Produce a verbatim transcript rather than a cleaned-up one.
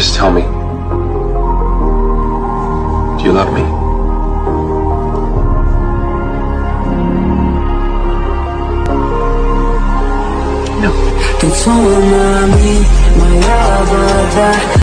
Just tell me. Do you love me? No.